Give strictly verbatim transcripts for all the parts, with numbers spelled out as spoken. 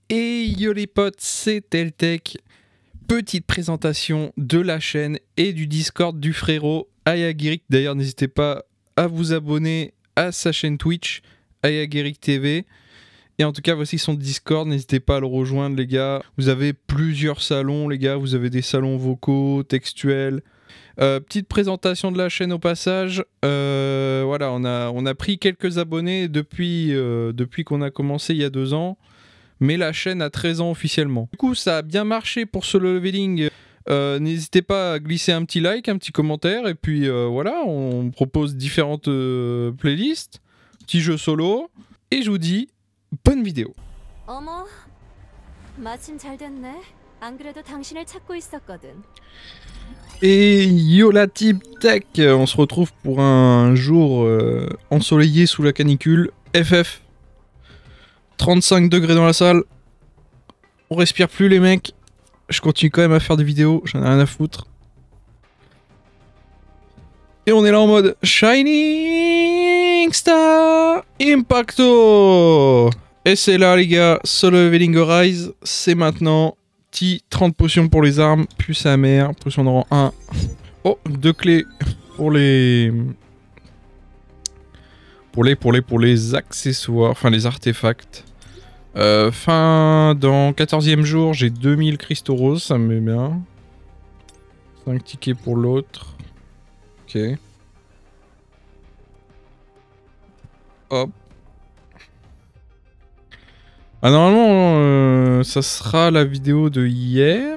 Et yo les potes, c'est Teltech. Petite présentation de la chaîne et du Discord du frérot Ayagirik. D'ailleurs, n'hésitez pas à vous abonner à sa chaîne Twitch, Ayagirik T V. Et en tout cas, voici son Discord. N'hésitez pas à le rejoindre, les gars. Vous avez plusieurs salons, les gars. Vous avez des salons vocaux, textuels. Euh, petite présentation de la chaîne au passage. Euh, voilà, on a, on a pris quelques abonnés depuis, euh, depuis qu'on a commencé il y a deux ans. Mais la chaîne a treize ans officiellement. Du coup, ça a bien marché pour ce leveling. Euh, N'hésitez pas à glisser un petit like, un petit commentaire. Et puis euh, voilà, on propose différentes euh, playlists, petits jeux solo. Et je vous dis, bonne vidéo. 어머, 마침 잘 됐네. 안 그래도 당신을 찾고 있었거든. Et yo la team tech, on se retrouve pour un jour euh, ensoleillé sous la canicule. F F. trente-cinq degrés dans la salle. On respire plus les mecs. Je continue quand même à faire des vidéos, j'en ai rien à foutre. Et on est là en mode Shining Star Impacto. Et c'est là les gars, Solo Leveling Rise, c'est maintenant. Petit trente potions pour les armes, plus sa mère, potion de rang un. Oh, deux clés pour les... Pour les, pour les, pour les accessoires, enfin les artefacts. Euh, fin dans quatorzième jour, j'ai deux mille cristaux roses, ça me met bien. cinq tickets pour l'autre. Ok. Hop. Ah normalement, euh, ça sera la vidéo de hier.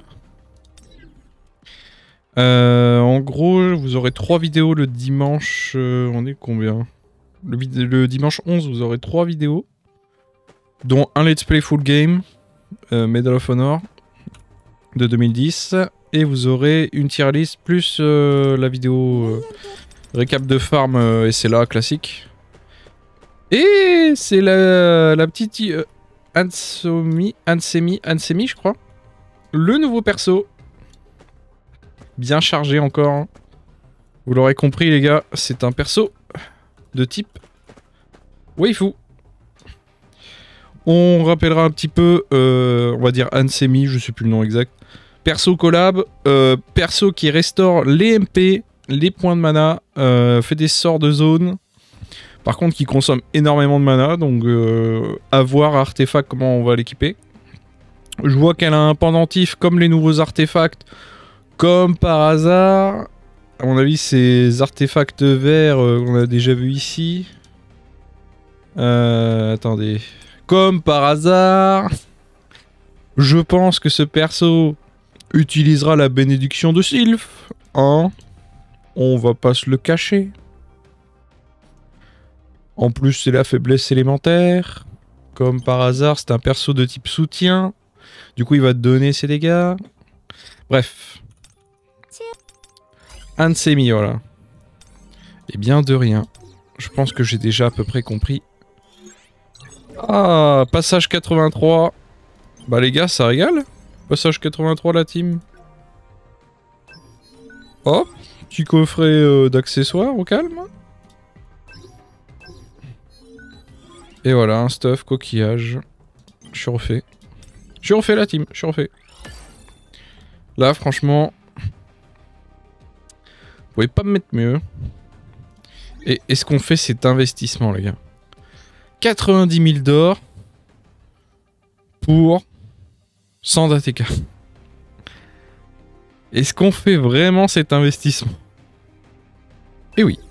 Euh, en gros, vous aurez trois vidéos le dimanche... Euh, on est combien ? le, le dimanche onze, vous aurez trois vidéos. Dont un let's play full game, euh, Medal of Honor, de deux mille dix. Et vous aurez une tier list plus euh, la vidéo euh, récap de farm euh, et c'est là classique. Et c'est la, la petite euh, Ansemi, Ansemi, Ansemi je crois. Le nouveau perso. Bien chargé encore. Hein. Vous l'aurez compris les gars, c'est un perso de type waifu. On rappellera un petit peu, euh, on va dire Ansemi, je sais plus le nom exact. Perso collab, euh, perso qui restaure les M P, les points de mana, euh, fait des sorts de zone. Par contre qui consomme énormément de mana, donc euh, à voir artefact comment on va l'équiper. Je vois qu'elle a un pendentif comme les nouveaux artefacts, comme par hasard. À mon avis ces artefacts verts euh, qu'on a déjà vu ici. Euh, attendez... Comme par hasard, je pense que ce perso utilisera la bénédiction de Sylph. Hein, on va pas se le cacher. En plus, c'est la faiblesse élémentaire. Comme par hasard, c'est un perso de type soutien. Du coup, il va te donner ses dégâts. Bref. Ansemi, voilà. Et bien de rien. Je pense que j'ai déjà à peu près compris. Ah, passage quatre-vingt-trois. Bah les gars, ça régale. Passage quatre-vingt-trois la team. Oh, petit coffret euh, d'accessoires au calme. Et voilà, un stuff, coquillage. Je suis refait. Je suis refait la team, je suis refait. Là, franchement... Vous pouvez pas me mettre mieux. Et est-ce qu'on fait cet investissement les gars ? quatre-vingt-dix mille d'or pour cent d'A T K. Est-ce qu'on fait vraiment cet investissement? Eh oui.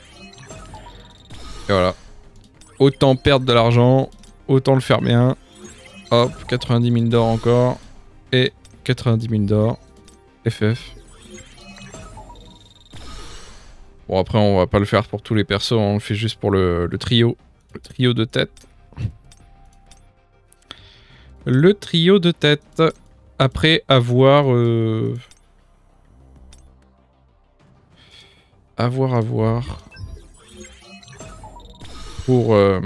Et voilà. Autant perdre de l'argent, autant le faire bien. Hop, quatre-vingt-dix mille d'or encore. Et quatre-vingt-dix mille d'or. F F. Bon après on va pas le faire pour tous les persos, on le fait juste pour le, le trio. Le trio de tête. Le trio de tête. Après avoir... Euh... Avoir, avoir... Pour... Euh...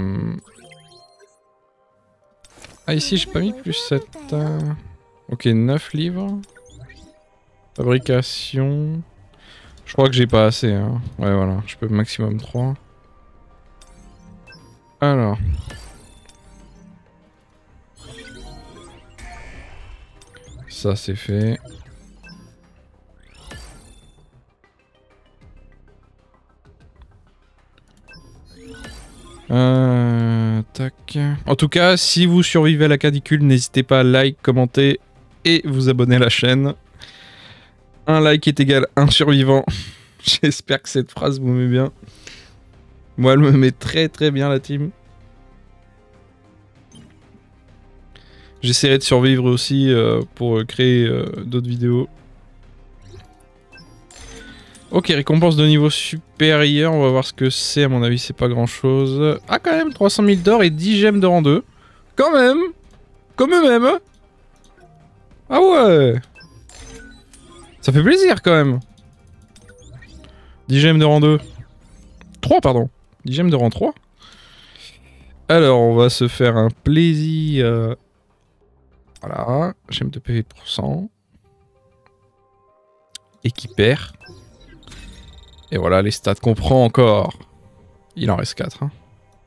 Ah ici j'ai pas mis plus sept. Euh... Ok, neuf livres. Fabrication... Je crois que j'ai pas assez. Hein. Ouais voilà, je peux maximum trois. Alors. Ça c'est fait. Euh, tac. En tout cas, si vous survivez à la canicule, n'hésitez pas à like, commenter et vous abonner à la chaîne. Un like est égal à un survivant. J'espère que cette phrase vous met bien. Moi, elle me met très très bien, la team. J'essaierai de survivre aussi euh, pour créer euh, d'autres vidéos. Ok, récompense de niveau supérieur, on va voir ce que c'est, à mon avis c'est pas grand chose. Ah quand même, trois cent mille d'or et dix gemmes de rang deux. Quand même. Quand même. Ah ouais. Ça fait plaisir quand même. dix gemmes de rang deux. trois pardon. dix gemmes de rang trois. Alors on va se faire un plaisir. Euh... Voilà, gemmes de P V pour cent. Équipère. Et voilà les stats qu'on prend encore. Il en reste quatre. Hein.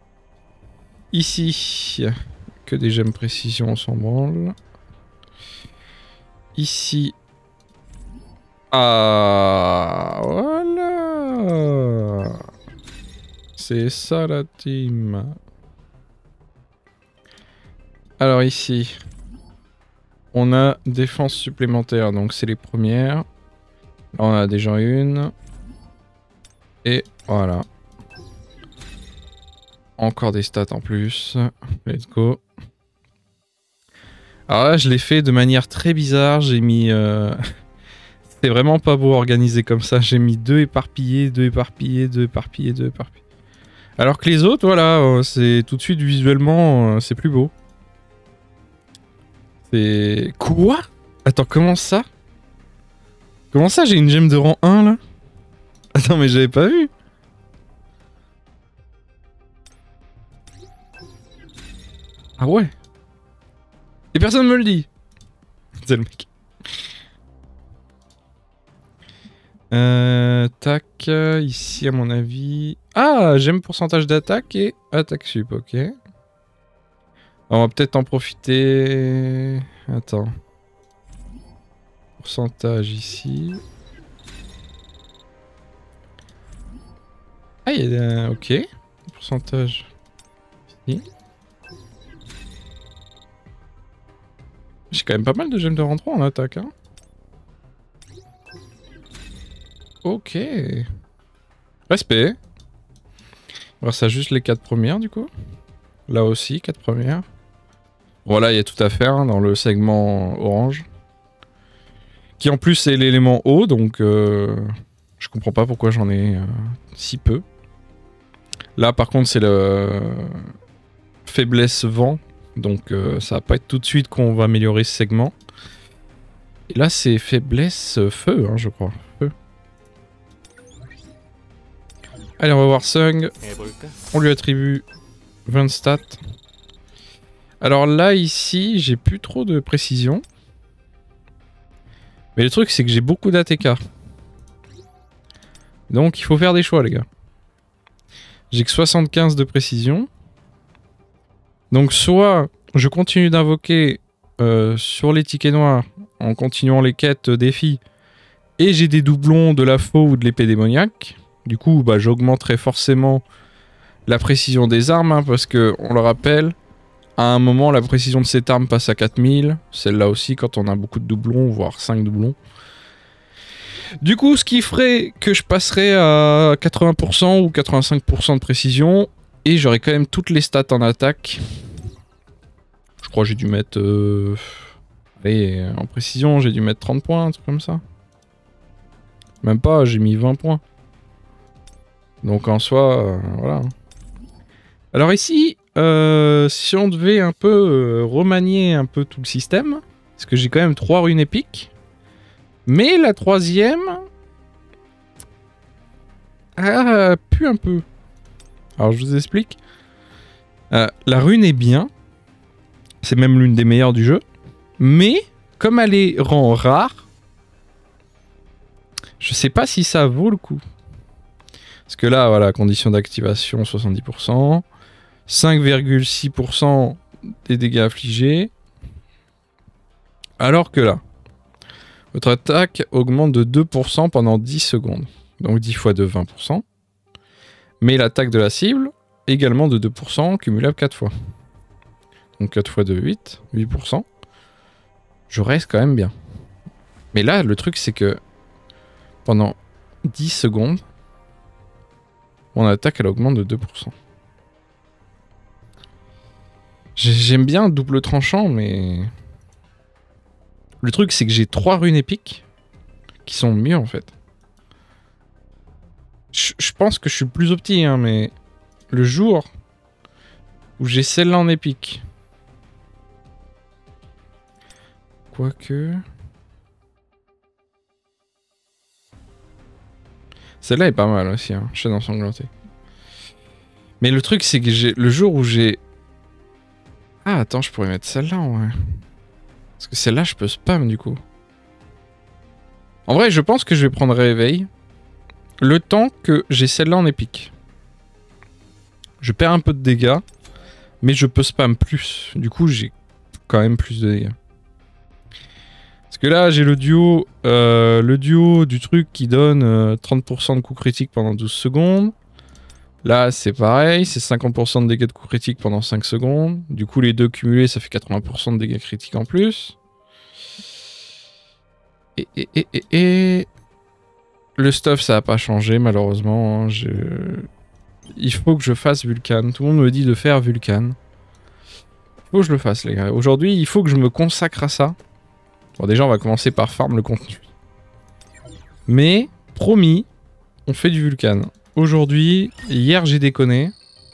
Ici, que des gemmes précision, on s'en branle. Ici. Ah, voilà. C'est ça la team. Alors ici, on a défense supplémentaire, donc c'est les premières. Là on a déjà une. Et voilà. Encore des stats en plus. Let's go. Alors là, je l'ai fait de manière très bizarre. J'ai mis... Euh... C'est vraiment pas beau organisé comme ça. J'ai mis deux éparpillés, deux éparpillés, deux éparpillés, deux éparpillés. Alors que les autres, voilà, c'est tout de suite visuellement, c'est plus beau. C'est... Quoi? Attends, comment ça? Comment ça, j'ai une gemme de rang un, là? Attends, mais j'avais pas vu. Ah ouais. Et personne me le dit. C'est le mec. Euh, tac, ici à mon avis... Ah, j'aime pourcentage d'attaque et attaque sup, ok. On va peut-être en profiter... Attends. Pourcentage ici... Ah, il y a... Ok. Pourcentage. Ici. J'ai quand même pas mal de gemmes de rang trois en attaque, hein. Ok. Respect. On va ça juste les quatre premières, du coup. Là aussi, quatre premières. Voilà, il y a tout à faire hein, dans le segment orange. Qui en plus est l'élément eau, donc... Euh, je comprends pas pourquoi j'en ai euh, si peu. Là, par contre, c'est le faiblesse vent. Donc, euh, ça va pas être tout de suite qu'on va améliorer ce segment. Et là, c'est faiblesse feu, hein, je crois. Feu. Allez, on va voir Sung. On lui attribue vingt stats. Alors là, ici, j'ai plus trop de précision. Mais le truc, c'est que j'ai beaucoup d'A T K. Donc, il faut faire des choix, les gars. J'ai que soixante-quinze de précision. Donc soit je continue d'invoquer euh, sur les tickets noirs en continuant les quêtes euh, défis et j'ai des doublons de la faux ou de l'épée démoniaque. Du coup bah, j'augmenterai forcément la précision des armes hein, parce que on le rappelle, à un moment la précision de cette arme passe à quatre mille. Celle-là aussi quand on a beaucoup de doublons, voire cinq doublons. Du coup, ce qui ferait que je passerais à quatre-vingts pour cent ou quatre-vingt-cinq pour cent de précision et j'aurais quand même toutes les stats en attaque. Je crois que j'ai dû mettre... Euh... Allez, en précision, j'ai dû mettre trente points, un truc comme ça. Même pas, j'ai mis vingt points. Donc en soi, euh, voilà. Alors ici, euh, si on devait un peu euh, remanier un peu tout le système, parce que j'ai quand même trois runes épiques, mais la troisième... Ah, pue un peu. Alors je vous explique. Euh, la rune est bien. C'est même l'une des meilleures du jeu. Mais, comme elle est rang rare, je sais pas si ça vaut le coup. Parce que là, voilà, condition d'activation soixante-dix pour cent. cinq virgule six pour cent des dégâts affligés. Alors que là, Votre attaque augmente de deux pour cent pendant dix secondes. Donc dix fois deux, vingt pour cent. Mais l'attaque de la cible, également de deux pour cent, cumulable quatre fois. Donc quatre fois deux, huit. huit pour cent. Je reste quand même bien. Mais là, le truc, c'est que pendant dix secondes, mon attaque, elle augmente de deux pour cent. J'aime bien double tranchant, mais... Le truc, c'est que j'ai trois runes épiques qui sont mieux, en fait. Je, je pense que je suis plus opti, hein, mais... Le jour où j'ai celle-là en épique... Quoique... Celle-là est pas mal aussi, hein, chaîne ensanglantée. Mais le truc, c'est que j'ai le jour où j'ai... Ah, attends, je pourrais mettre celle-là, ouais. Parce que celle-là, je peux spam, du coup. En vrai, je pense que je vais prendre réveil. Le temps que j'ai celle-là en épique. Je perds un peu de dégâts. Mais je peux spam plus. Du coup, j'ai quand même plus de dégâts. Parce que là, j'ai le duo, euh, le duo du truc qui donne euh, trente pour cent de coups critiques pendant douze secondes. Là, c'est pareil, c'est cinquante pour cent de dégâts de coups critiques pendant cinq secondes. Du coup, les deux cumulés, ça fait quatre-vingts pour cent de dégâts critiques en plus. Et, et, et, et, et... Le stuff, ça n'a pas changé, malheureusement. Hein, je... Il faut que je fasse Vulcan. Tout le monde me dit de faire Vulcan. Il faut que je le fasse, les gars. Aujourd'hui, il faut que je me consacre à ça. Bon, déjà, on va commencer par farm le contenu. Mais, promis, on fait du Vulcan. Aujourd'hui, hier j'ai déconné.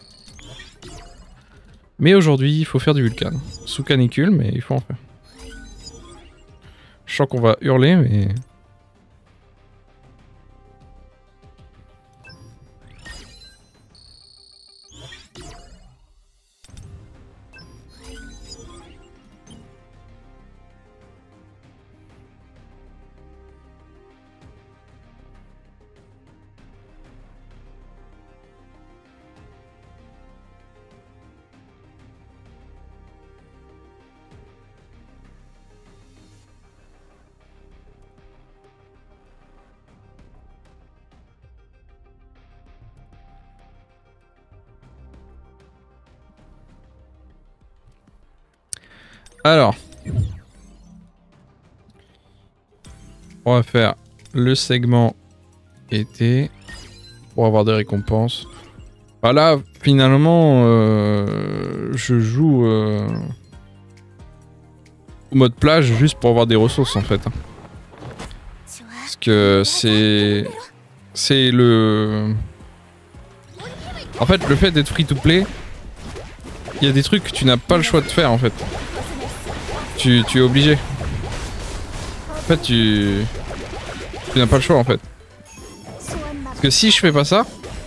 Mais aujourd'hui, il faut faire du Vulcan. Sous canicule, mais il faut en faire. Je sens qu'on va hurler, mais... Alors, on va faire le segment été pour avoir des récompenses. Voilà, bah finalement, euh, je joue euh, au mode plage juste pour avoir des ressources en fait. Parce que c'est... C'est le... En fait, le fait d'être free to play, il y a des trucs que tu n'as pas le choix de faire en fait. Tu, tu es obligé. En fait, tu... Tu n'as pas le choix, en fait. Parce que si je fais pas ça...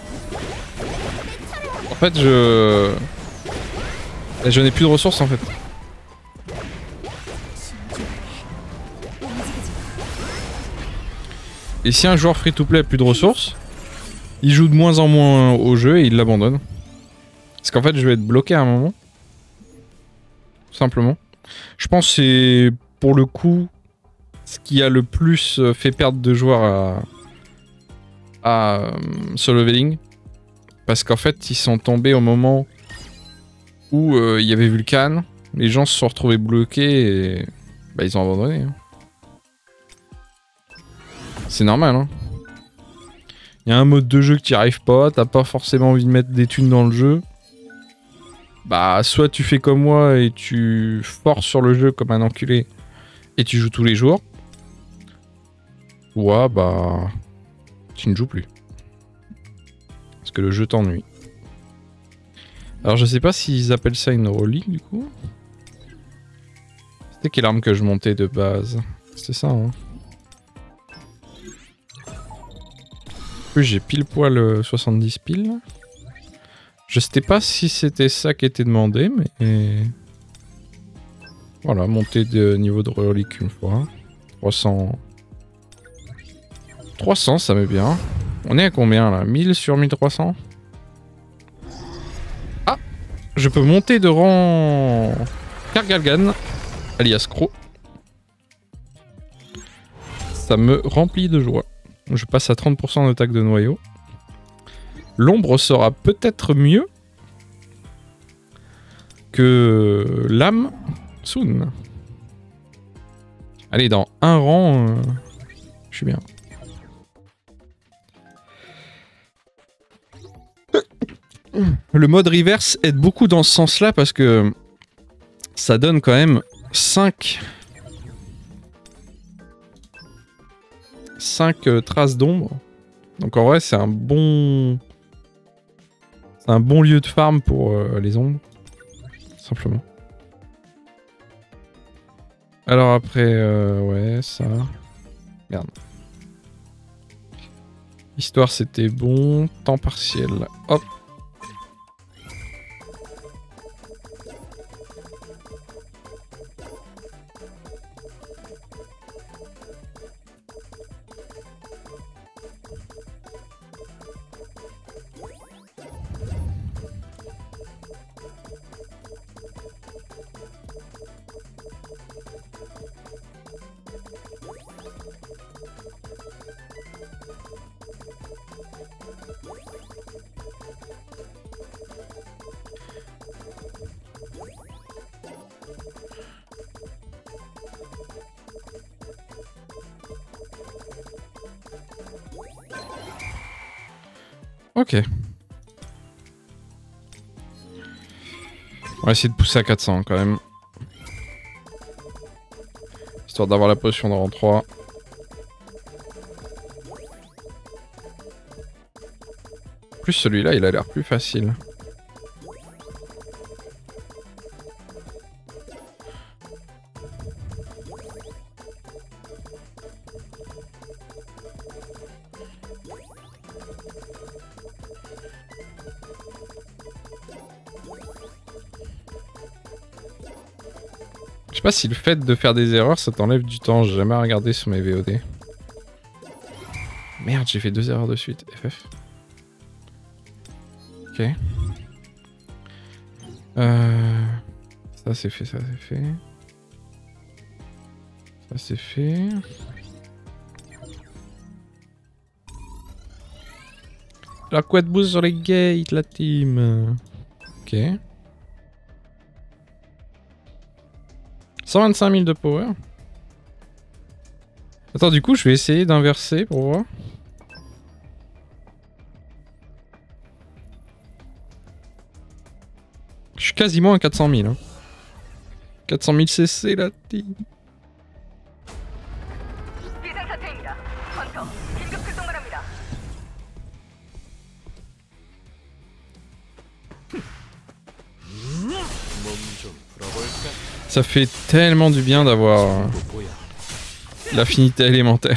En fait, je... Je n'ai plus de ressources, en fait. Et si un joueur free-to-play a plus de ressources, il joue de moins en moins au jeu et il l'abandonne. Parce qu'en fait, je vais être bloqué à un moment. Simplement. Je pense que c'est pour le coup ce qui a le plus fait perdre de joueurs à, à euh, Solo Leveling. Parce qu'en fait, ils sont tombés au moment où euh, il y avait Vulcan. Les gens se sont retrouvés bloqués et bah, ils ont abandonné. Hein. C'est normal. Hein. Il y a un mode de jeu que tu n'y arrives pas, t'as pas forcément envie de mettre des thunes dans le jeu. Bah, soit tu fais comme moi et tu forces sur le jeu comme un enculé et tu joues tous les jours. Ou ah, bah, tu ne joues plus. Parce que le jeu t'ennuie. Alors, je sais pas s'ils appellent ça une relique du coup. C'était quelle arme que je montais de base? C'était ça, hein. En plus, j'ai pile poil euh, soixante-dix piles. Je sais pas si c'était ça qui était demandé, mais... Voilà, monter de niveau de relique une fois. trois cents... trois cents, ça met bien. On est à combien là? mille sur mille trois cents? Ah! Je peux monter de rang... Kargalgan, alias Crow. Ça me remplit de joie. Je passe à trente pour cent d'attaque de noyau. L'ombre sera peut-être mieux que l'âme soon. Allez, dans un rang, euh, je suis bien. Le mode reverse aide beaucoup dans ce sens-là parce que ça donne quand même cinq, cinq euh, traces d'ombre. Donc en vrai, c'est un bon... C'est un bon lieu de farm pour euh, les ombres. Simplement. Alors après, euh, ouais, ça... Merde. Histoire, c'était bon. Temps partiel. Hop. Ok. On va essayer de pousser à quatre cents quand même. Histoire d'avoir la potion de rang trois. En plus celui-là il a l'air plus facile. Je sais pas si le fait de faire des erreurs ça t'enlève du temps, j'ai jamais regardé sur mes V O D. Merde, j'ai fait deux erreurs de suite, F F. Ok. Euh... Ça c'est fait, ça c'est fait. Ça c'est fait. La couette boost sur les gates, la team. Ok. cent vingt-cinq mille de power. Attends, du coup, je vais essayer d'inverser pour voir. Je suis quasiment à quatre cent mille. Hein. quatre cent mille C C, la team. Ça fait tellement du bien d'avoir euh, l'affinité élémentaire.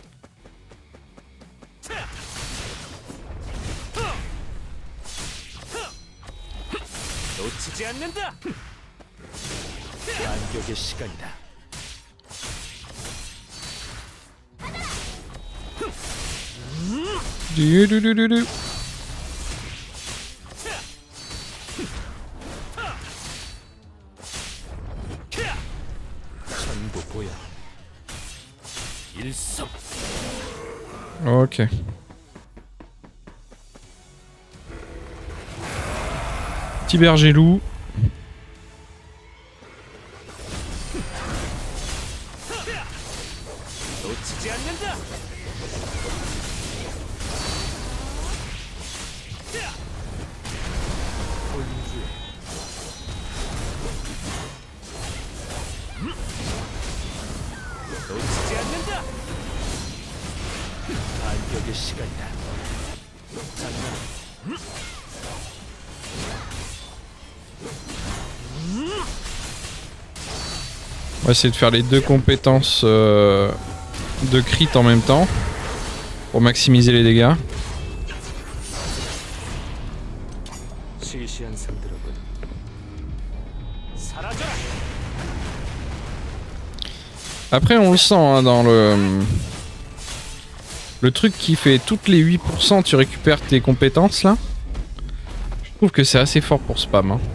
Du, du, du, du, du. Ok. Petit berger loup. On va essayer de faire les deux compétences euh, de crit en même temps pour maximiser les dégâts. Après on le sent hein, dans le le truc qui fait toutes les huit pour cent tu récupères tes compétences là. Je trouve que c'est assez fort pour spam. Hein.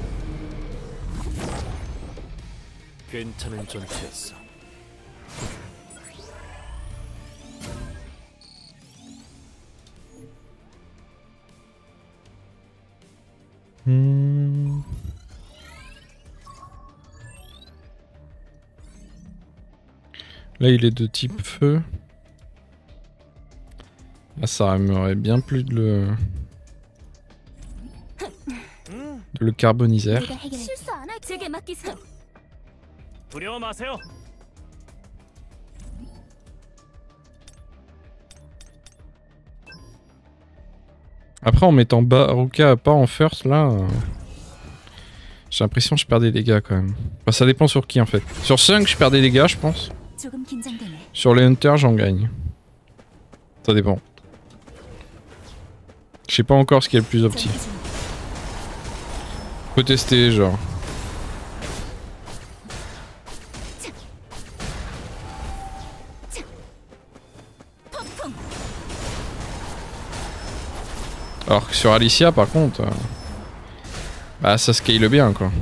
Hmm. Là, il est de type feu. Ah, ça m'aurait bien plu de le... de le carboniser. Après, en mettant Baruka pas en first, là... Euh... j'ai l'impression que je perds des dégâts quand même. Enfin, ça dépend sur qui en fait. Sur cinq, je perds des dégâts, je pense. Sur les Hunters, j'en gagne. Ça dépend. Je sais pas encore ce qui est le plus opti. Faut tester, genre. Alors que sur Alicia, par contre... Euh... bah, ça scale bien, quoi.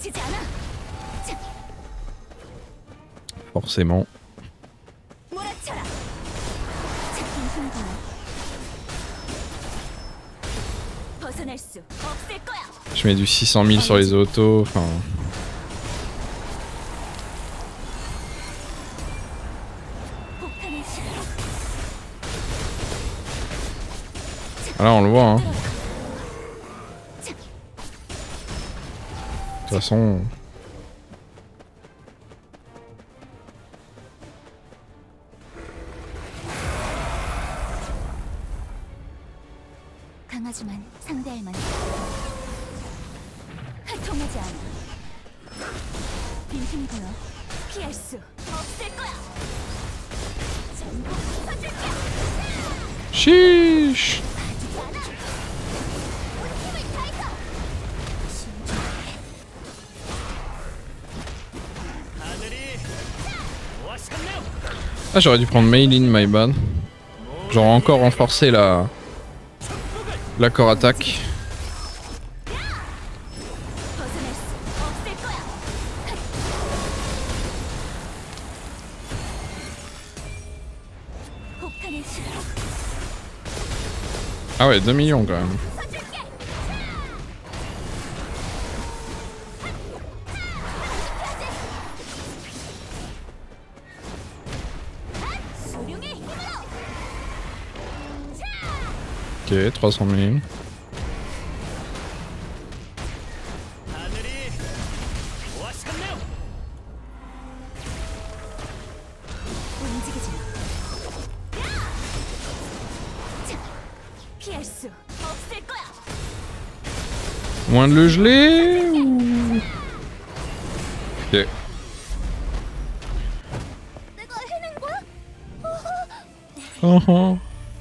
Forcément. Je mets du six cent mille sur les autos, enfin... Là on le voit hein. De toute façon... Chiche. Ah, j'aurais dû prendre Maylin, my bad. J'aurais encore renforcé la... la core attaque. Ah ouais, deux millions quand même. Ok, trois cent mille. Moins de le geler ou... Ok. Oh oh.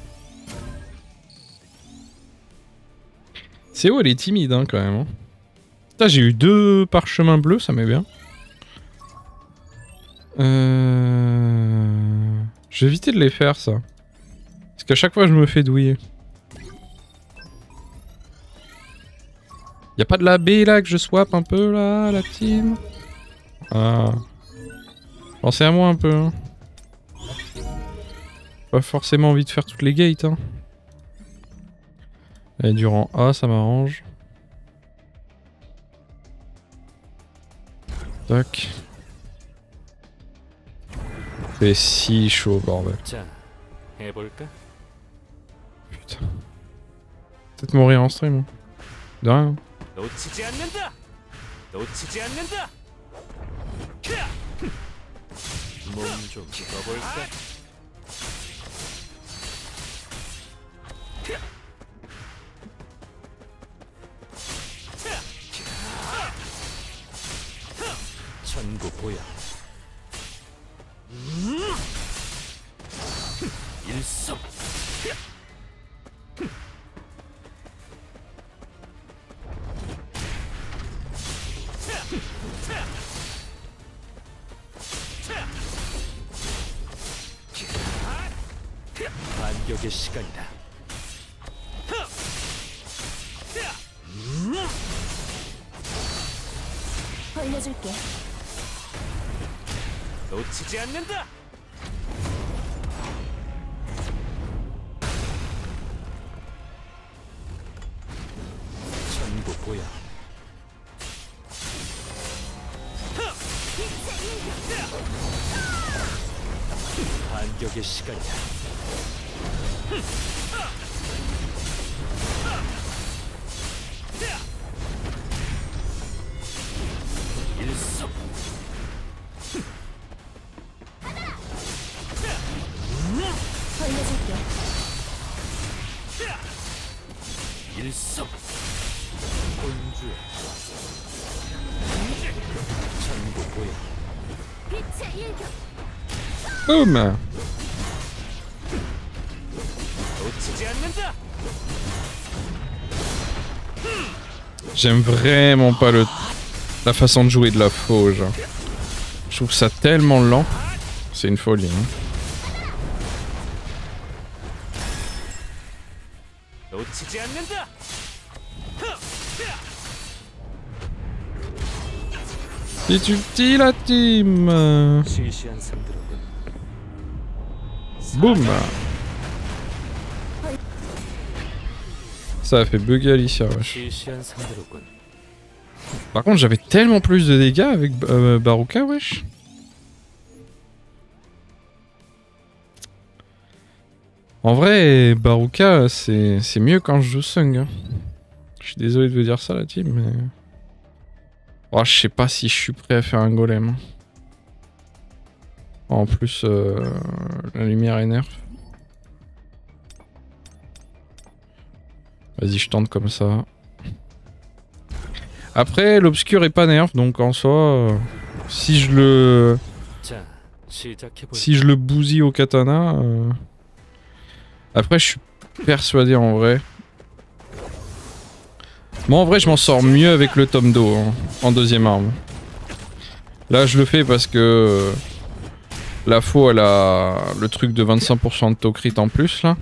C O elle est timide hein, quand même. Hein. Putain, j'ai eu deux parchemins bleus, ça m'est bien. Euh... Je vais éviter de les faire ça. Parce qu'à chaque fois je me fais douiller. Y'a pas de la B là que je swap un peu là, la team? Ah. Pensez à moi un peu. Hein. Pas forcément envie de faire toutes les gates. Hein. Et durant A, ça m'arrange. Tac. C'est si chaud, bordel. Putain. Peut-être mourir en stream. Hein. De rien. 반격의 시간이다. 벌려줄게. 놓치지 않는다. 전부 반격의 시간이다. 일섭. 벌려줄게. 일섭. 본주의 전부 보여. 빛의 일격. Boum. 놓치지 않는다. J'aime vraiment pas le... la façon de jouer de la fauge. Je trouve ça tellement lent. C'est une folie. Hein. 놓치지 않는다. C'est utile la team. 시시한 상대로군. Boum. Ça a fait bugger Alicia, wesh. 시시한 상대로군. Par contre, j'avais tellement plus de dégâts avec euh, Baruka, wesh. En vrai, Baruka, c'est c'est mieux quand je joue Sung. Hein. Je suis désolé de vous dire ça, la team, mais... Oh, je sais pas si je suis prêt à faire un golem. En plus, euh, la lumière est nerf. Vas-y, je tente comme ça. Après, l'obscur est pas nerf, donc en soi, euh, si je le... Si je le bousille au katana... Euh... Après, je suis persuadé en vrai. Moi, en vrai, je m'en sors mieux avec le tome d'eau hein, en deuxième arme. Là, je le fais parce que la faux, elle a le truc de vingt-cinq pour cent de taux crit en plus là.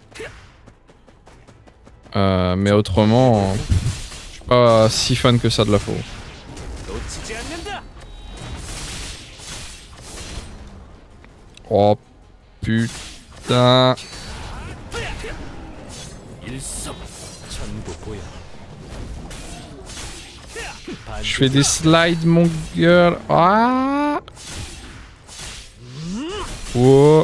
Euh, mais autrement, je suis pas si fan que ça de la faux. Oh putain. Je fais des slides, mon gueule. Ah. Oh.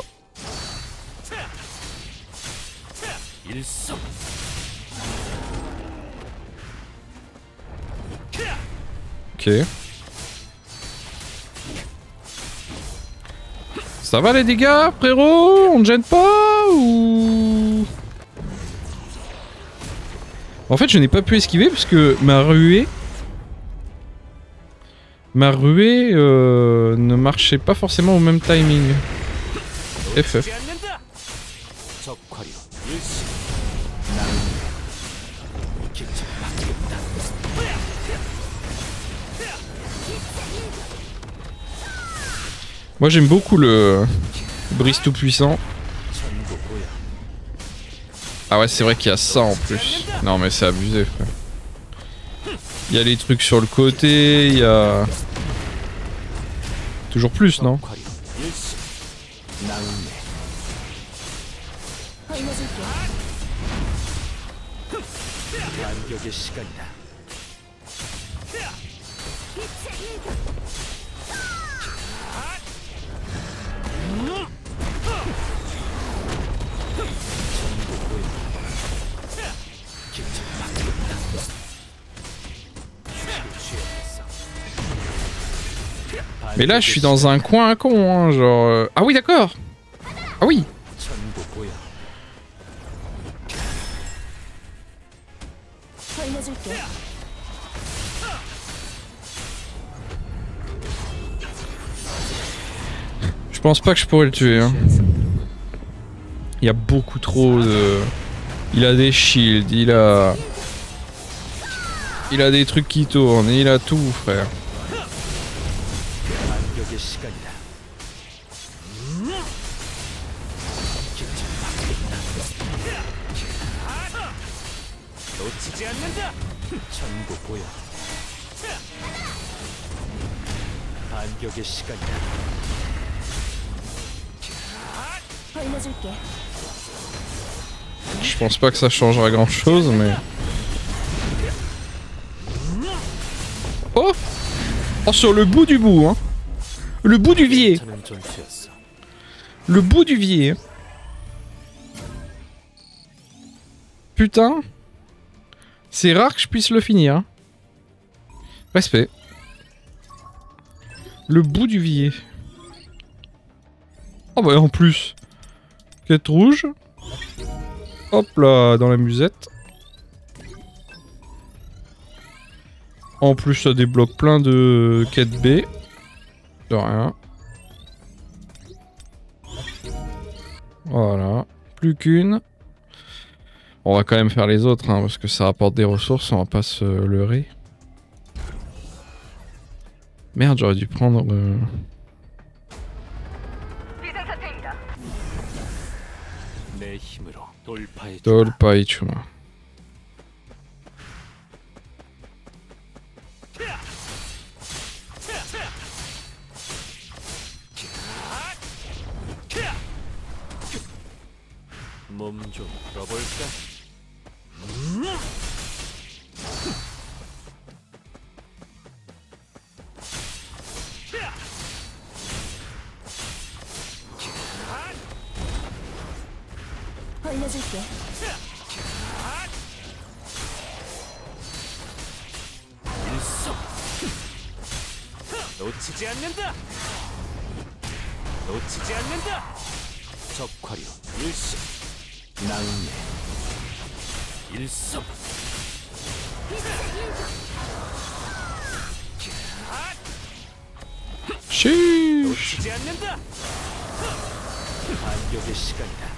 Ok. Ça va les dégâts, frérot? On ne gêne pas ou... En fait, je n'ai pas pu esquiver parce que ma ruée... Ma ruée euh, ne marchait pas forcément au même timing. F F. Moi j'aime beaucoup le brise tout puissant. Ah ouais, c'est vrai qu'il y a ça en plus. Non mais c'est abusé, frère. Il y a les trucs sur le côté, il y a... Toujours plus, non? Mais là, je suis dans un coin à con, hein, genre... Euh... Ah oui, d'accord. Ah oui. Je pense pas que je pourrais le tuer, hein. Il y a beaucoup trop de... Il a des shields, il a... Il a des trucs qui tournent, il a tout, frère. Je pense pas que ça changera grand chose, mais... Oh, sur le bout du bout, hein. Le bout du vier. 괜찮은 전투였어. Le bout du vier. Putain. C'est rare que je puisse le finir. Hein. Respect. Le bout du vier. Oh bah en plus. Quête rouge. Hop là, dans la musette. En plus, ça débloque plein de quêtes B. De rien. Voilà. Plus qu'une. On va quand même faire les autres, hein, parce que ça rapporte des ressources, on va pas se leurrer. Merde, j'aurais dû prendre... Euh... 내 힘으로 돌파해 주마. 돌파이추마. 몸 좀 풀어볼까? 올려줄게. 일성. 놓치지 않는다. 놓치지 않는다. 적화류 일성. 낭매. 일성. Chiche. 놓치지 않는다. 반격의 시간이다.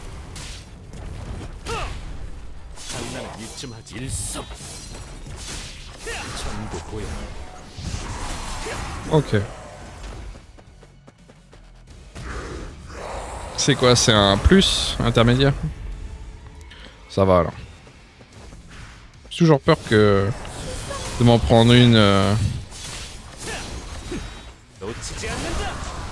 장난은 이쯤 하지. 일성. 전부 보여. Ok. C'est quoi? C'est un plus intermédiaire? Ça va alors. J'ai toujours peur que de m'en prendre une. Euh... 놓치지 않는다.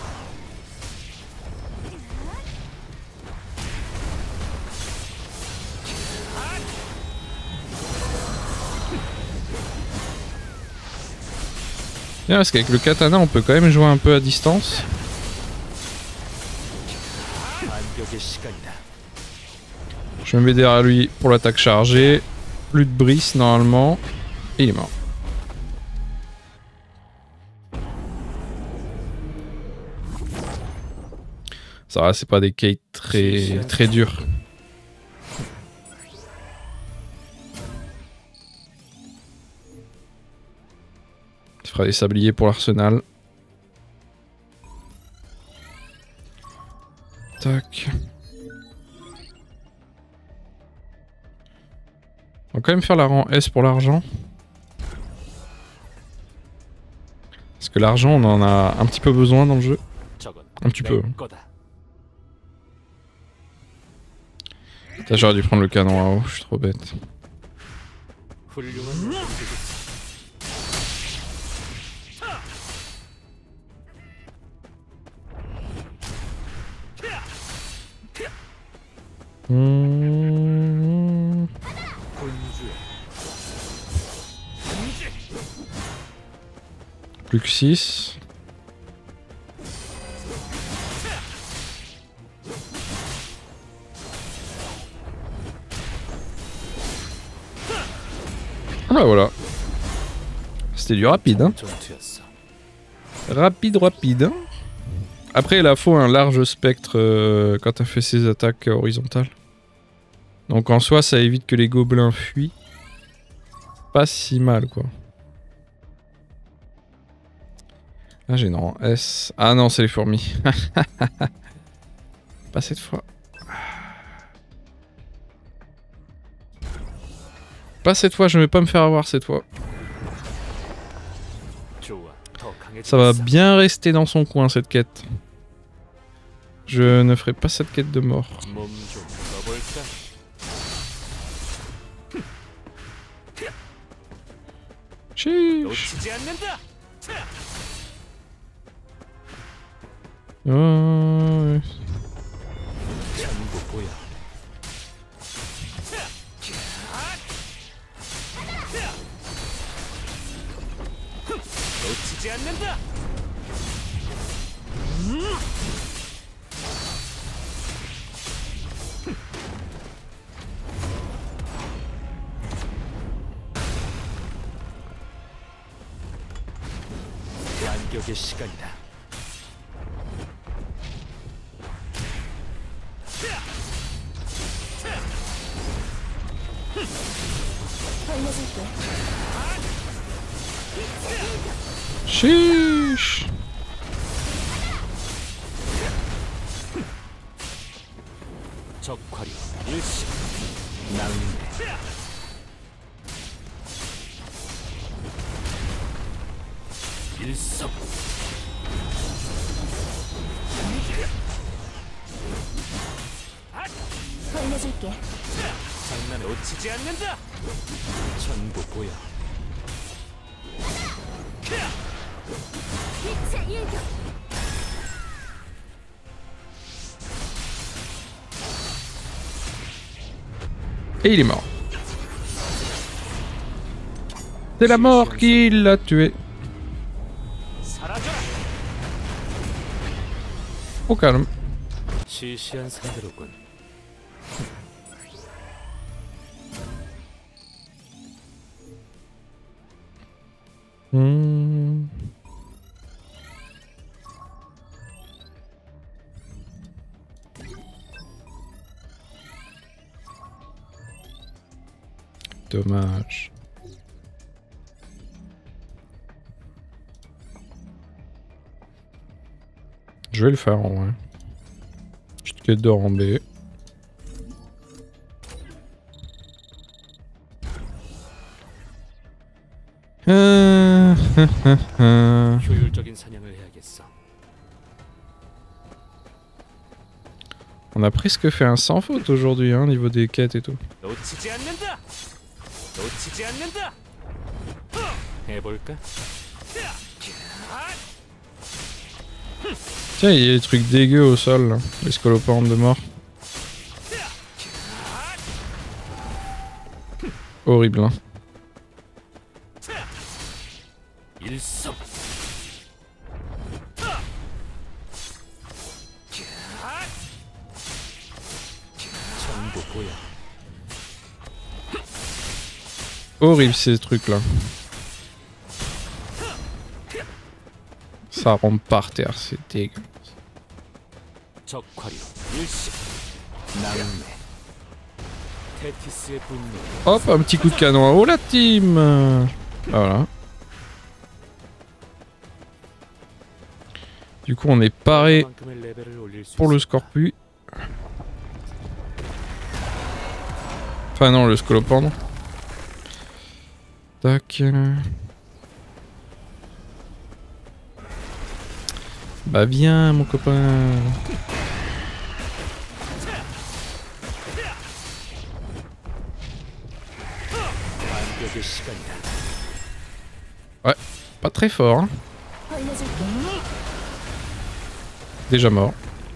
Bien, parce qu'avec le katana, on peut quand même jouer un peu à distance. 반격의 시간이다. Je me mets derrière lui pour l'attaque chargée. Plus de brise normalement. Et il est mort. Ça va, c'est pas des quêtes très, très dures. Il fera des sabliers pour l'arsenal. Tac. On va quand même faire la rang S pour l'argent. Parce que l'argent, on en a un petit peu besoin dans le jeu. Un petit peu. J'aurais dû prendre le canon à eau, je suis trop bête. Mmh. Plus que six. Ah bah voilà. C'était du rapide, hein. Rapide, rapide. Après, il a faut un large spectre euh, quand t'as fait ses attaques horizontales. Donc en soi, ça évite que les gobelins fuient. Pas si mal, quoi. Ah, j'ai non. S. Ah non, c'est les fourmis. Pas cette fois. Pas cette fois, je ne vais pas me faire avoir cette fois. Ça va bien rester dans son coin, cette quête. Je ne ferai pas cette quête de mort. Chiche. Oh, ouais. 놓치지 않는다. 반격의 시간이다. 알려줄게. Sheesh. 적화류 일시 낭매 일섭 알려줄게. 장난에 놓치지 않는다. 전부 보여. 빛의 일격. Et il est mort. C'est la mort qui l'a tué. 사라져라. Au calme. 시시한 상대로군. Hmm. Dommage. Je vais le faire en vrai. Petite quête d'or en B. Euh... 효율적인 사냥을 해야겠어. On a presque fait un sans faute aujourd'hui, hein, niveau des quêtes et tout. 놓치지 않는다. 놓치지 않는다. 해볼까? Tiens, il y a des trucs dégueux au sol, là. Les scolopendres de mort. Horrible, hein. 일섭. 전부 보여. Horrible ces trucs-là. Ça rentre par terre, c'est dégueu. 적화류 일시 낭매 테티스의 분노. Hop, un petit coup de canon à eau, la team. Voilà. Du coup, on est paré 만큼의 레벨을 올릴 수 pour le 있을까? scorpion. Enfin non, le scolopendre. Tac. Bah viens mon copain. 반격의 시간이다. Ouais, pas très fort. Hein. 알려줄게. Déjà mort.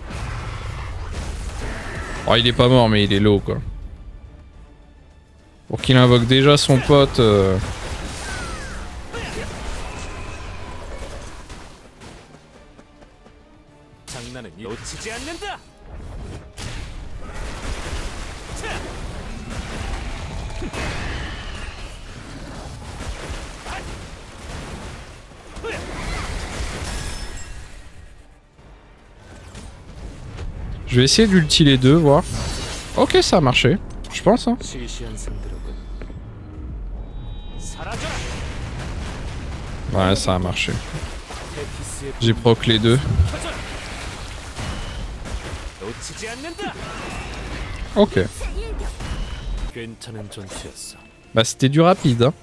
Oh, il est pas mort mais il est low quoi. Pour qu'il invoque déjà son pote. Euh... 장난은 놓치지 않는다. Je vais essayer d'ulti les deux, voir. Ok, ça a marché. Je pense. Hein. 시시한 상대로군. 사라져라. Ouais, ça a marché. 테티스의 J'ai proc les deux. 켜져라. 놓치지 않는다. Ok. 괜찮은 전투였어. Bah c'était du rapide. Hein.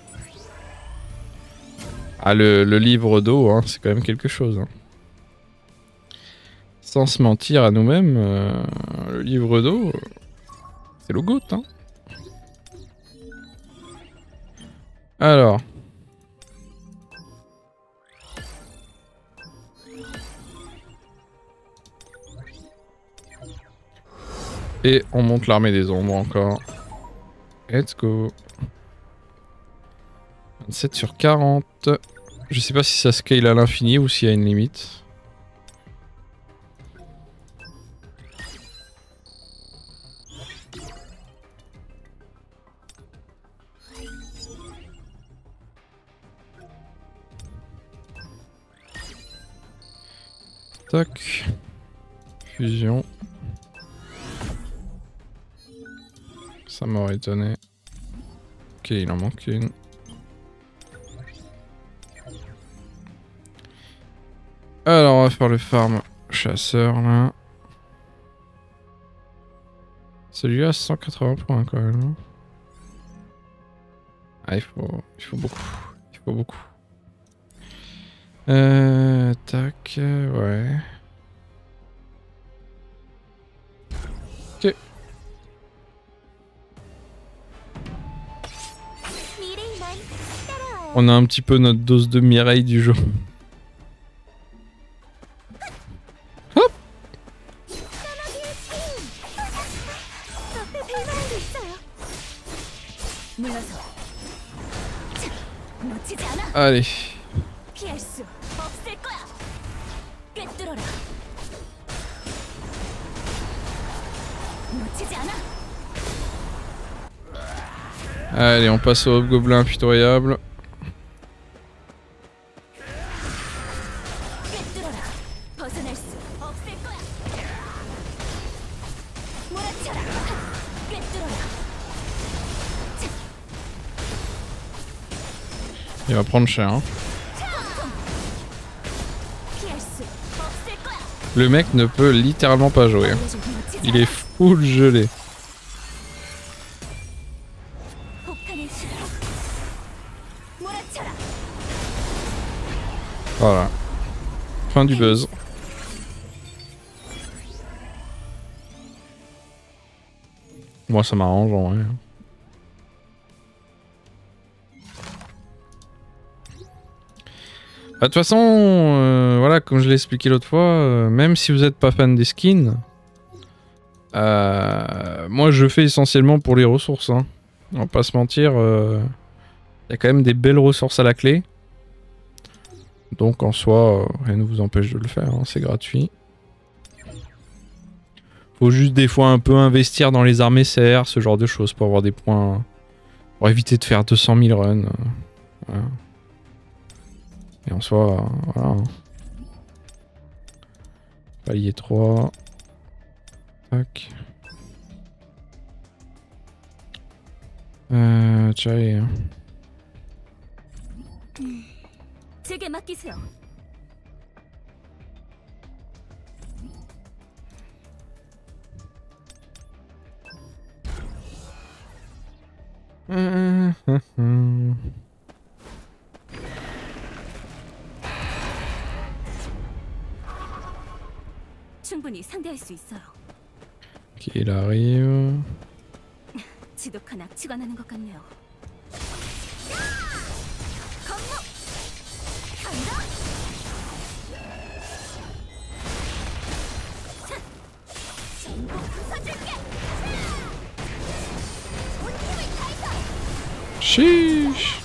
Ah le, le livre d'eau, hein, c'est quand même quelque chose. Hein. Sans se mentir à nous-mêmes, euh, le livre d'eau, euh, c'est le goût. Hein. Alors. Et on monte l'armée des ombres encore. Let's go. vingt-sept sur quarante. Je sais pas si ça scale à l'infini ou s'il y a une limite. Tac. Fusion. Ça m'aurait étonné. Ok, il en manque une. Alors, on va faire le farm chasseur là. Celui-là, cent quatre-vingts points quand même. Ah, il faut, il faut beaucoup. Il faut beaucoup. Euh, tac, ouais. Ok. On a un petit peu notre dose de Mireille du jour. Hop. Allez. Allez, on passe au gobelin impitoyable. Il va prendre cher. Hein. Le mec ne peut littéralement pas jouer. Il est full gelé. Voilà. Fin du buzz. Moi ça m'arrange en vrai. De toute façon, euh, voilà, comme je l'ai expliqué l'autre fois, euh, même si vous n'êtes pas fan des skins, euh, moi je fais essentiellement pour les ressources. Hein. On va pas se mentir, il euh, y a quand même des belles ressources à la clé. Donc en soi, euh, rien ne vous empêche de le faire, hein, c'est gratuit. Faut juste des fois un peu investir dans les armes S R, ce genre de choses, pour avoir des points, pour éviter de faire deux cent mille runs. Euh, voilà. Et en soi, euh, voilà. Palier trois. Tac. Euh, tchai. 제게 맡기세요. 충분히 상대할 수 있어요. Qu'il arrive. 지독한 악취가 나는 것 같네요. Chiche.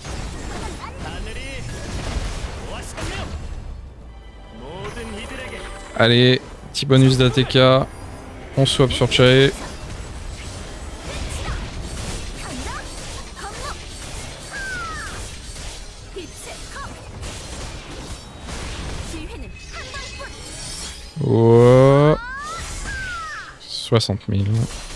Allez, petit bonus d'A T K. On swap sur Chae. Oh. soixante mille.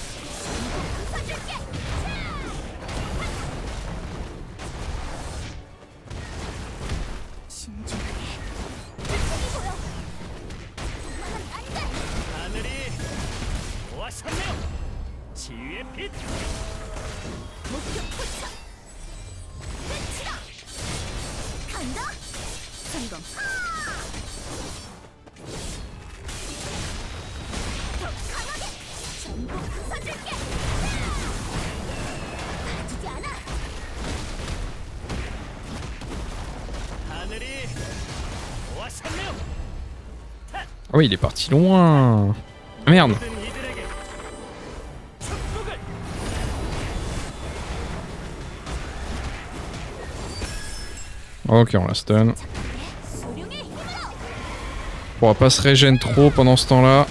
Ah oui, il est parti loin. Ah merde. Ok, on la stun. On va pas se régène trop pendant ce temps-là.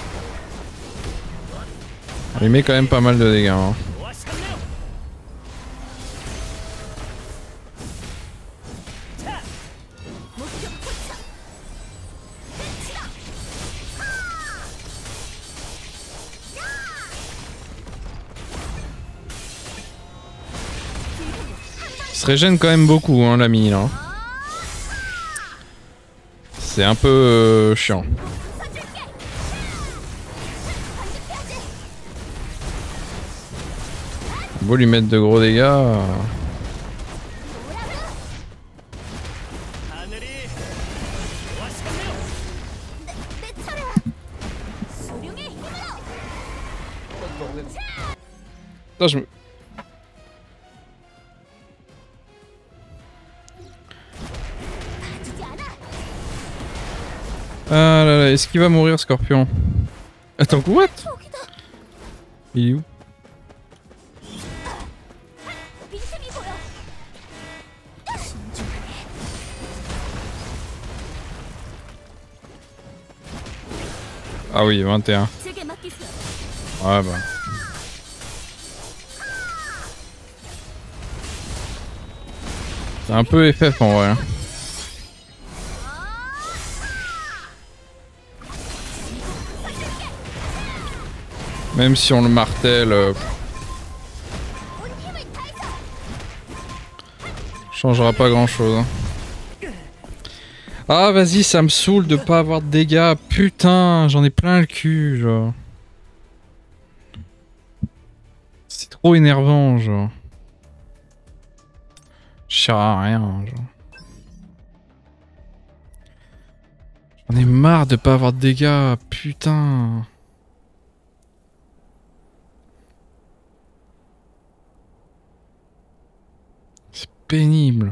On lui met quand même pas mal de dégâts. Hein. Il se régène quand même beaucoup, hein, l'ami, là. C'est un peu euh, chiant. Beau lui mettre de gros dégâts. Putain, je me... Ah là là, est-ce qu'il va mourir, Scorpion? Attends, what? Il est où? Ah oui, vingt et un. Ouais bah. C'est un peu F F en vrai. Même si on le martèle... Euh... changera pas grand chose. Hein. Ah vas-y, ça me saoule de pas avoir de dégâts. Putain, j'en ai plein le cul, genre. C'est trop énervant, genre. Je sers à rien, genre. J'en ai marre de pas avoir de dégâts, putain. C'est pénible.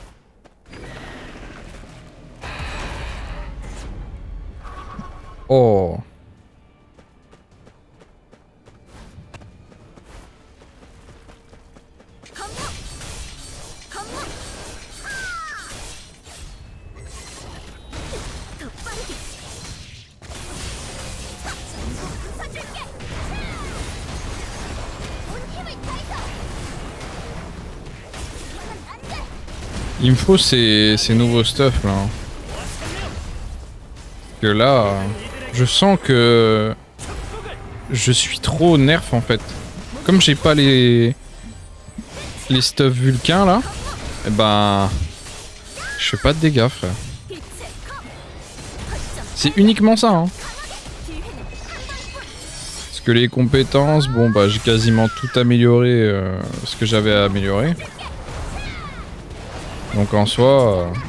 Oh. Il me faut ces, ces nouveaux stuff là. Que là, je sens que je suis trop nerf en fait. Comme j'ai pas les les stuff vulcains là, et ben je fais pas de dégâts, frère. C'est uniquement ça. Hein. Parce que les compétences, bon bah j'ai quasiment tout amélioré euh, ce que j'avais à améliorer. Donc en soi... Euh...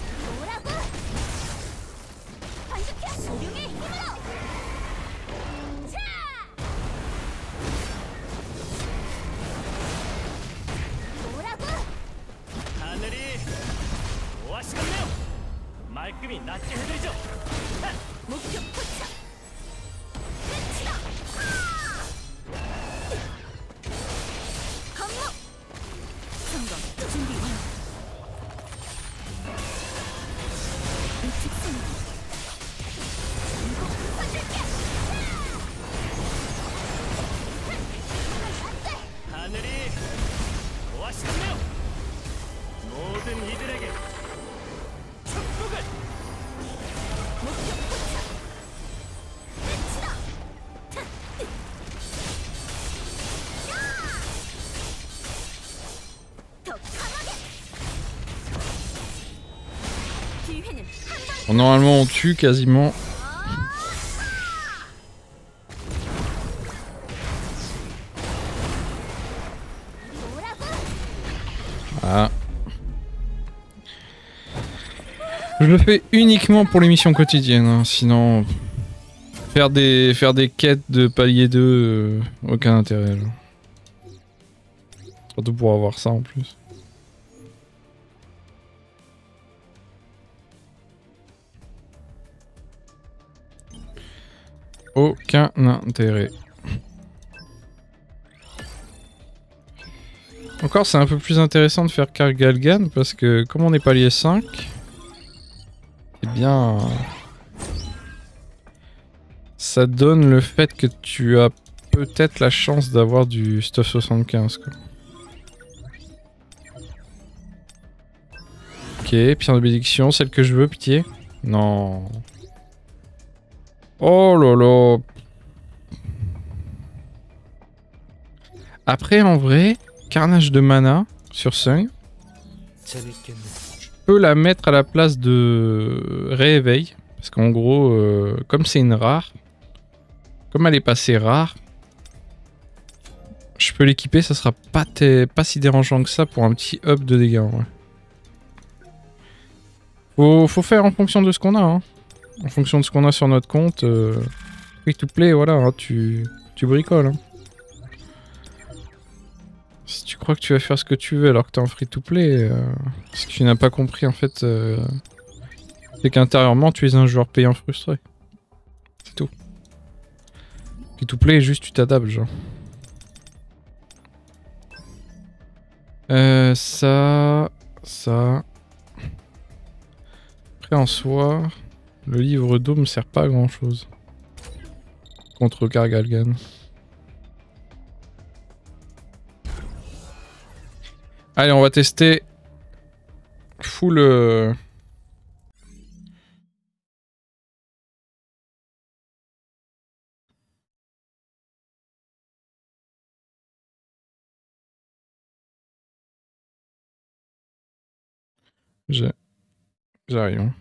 Normalement on tue quasiment. Ah. Je le fais uniquement pour les missions quotidiennes, hein. Sinon faire des faire des quêtes de palier deux, euh, aucun intérêt. Genre. Surtout pour avoir ça en plus. Aucun intérêt. Encore c'est un peu plus intéressant de faire Karl Galgan parce que comme on est palier cinq, eh bien ça donne le fait que tu as peut-être la chance d'avoir du stuff soixante-quinze quoi. Ok, pierre de bénédiction, celle que je veux, pitié. Non. Oh là là. Après, en vrai, carnage de mana sur Sung, 재밌겠네. Je peux la mettre à la place de rééveil. Parce qu'en gros, euh, comme c'est une rare, comme elle est passée rare, je peux l'équiper, ça sera pas, pas si dérangeant que ça pour un petit up de dégâts. Ouais. Faut, faut faire en fonction de ce qu'on a. Hein. En fonction de ce qu'on a sur notre compte. Euh, free to play, voilà, hein, tu, tu bricoles. Hein. Si tu crois que tu vas faire ce que tu veux alors que t'es en free to play, euh, ce que tu n'as pas compris en fait, euh, c'est qu'intérieurement tu es un joueur payant frustré. C'est tout. Free to play, juste tu t'adaptes, genre. Euh, ça, ça. Après en soi, le livre d'eau me sert pas à grand chose contre Gargalgan. Allez, on va tester full. Euh... J'arrive.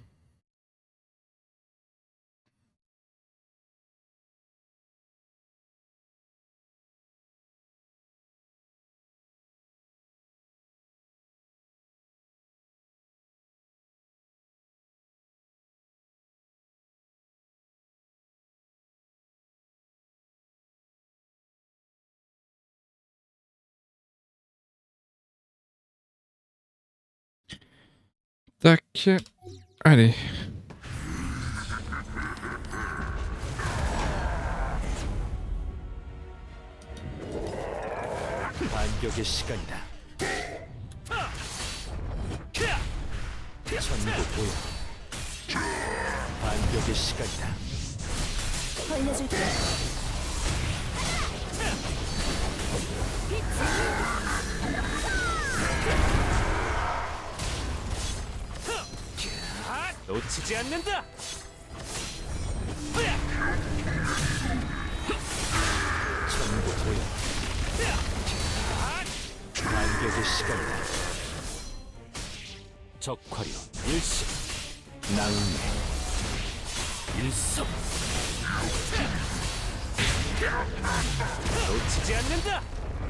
Tac. Allez. 반격의 시간이다. 전부 보여. 반격의 시간이다. 알려줄게. 놓치지 않는다. 전부 보여. 반격의 시간이다. 적화력 일시. 낭매 일성. 놓치지 않는다.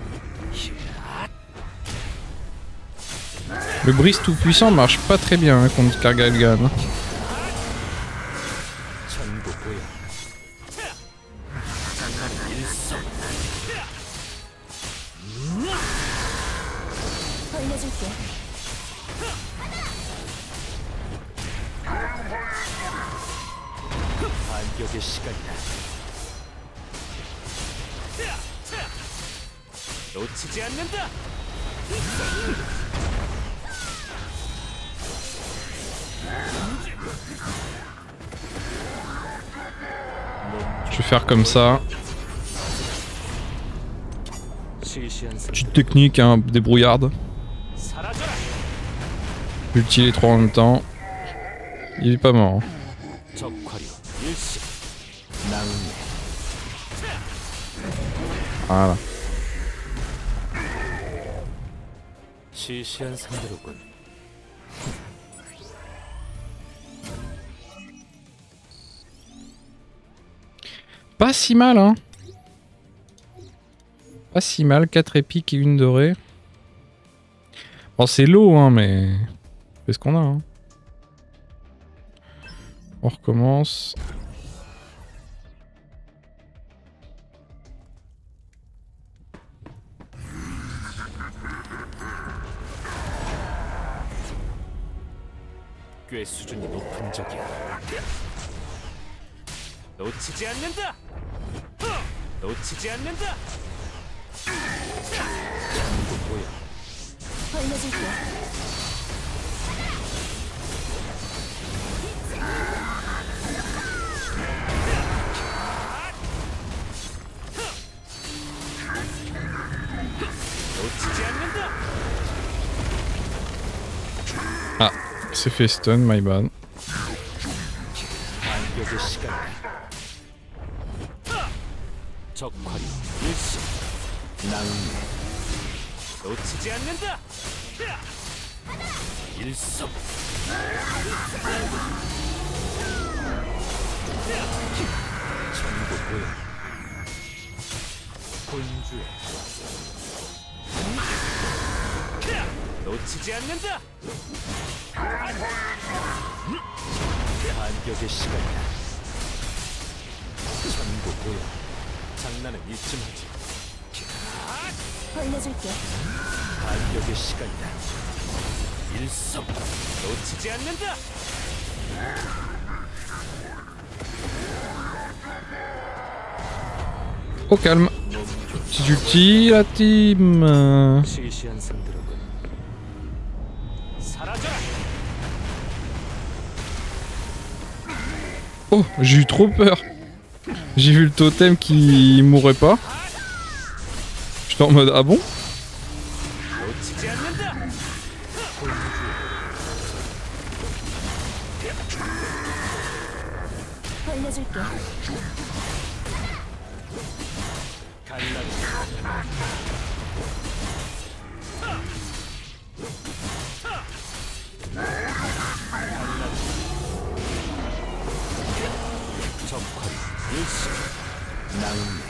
Le brise tout puissant marche pas très bien hein, contre Gargalgan. 반격의 시간이다. 놓치지 않는다. Je vais faire comme ça. Petite technique, hein, débrouillarde. Multi les trois en même temps. Il est pas mort. Voilà. Pas si mal, hein. Pas si mal, quatre épiques et une dorée. Bon, c'est low, hein, mais... C'est ce qu'on a, hein. On recommence. 꽤 수준이 높은 적이야. 놓치지 않는다. 놓치지 않는다. 전부 보여. 알려줄게. 놓치지 않는다. Ah, c'est fait stun, my bad. 반격의 시간이다. 적화력 일시. 낭매 놓치지 않는다. 일섭. 전부 보여. 본주의 놓치지 않는다. 반격의 시간이다. 전부 보여. 장난은 잊지 마지. 벌려줄게. 반격의 시간이다. 일섭. 놓치지 않는다. Au calme. Petit ulti, la team. Euh, 시시한 상대로군. 사라져라. Oh, j'ai eu trop peur. J'ai vu le totem qui mourait pas. J'étais en mode ah bon? 놓치지 않는다. 벌려줄게. 갈라져. 적화리 일시 낭매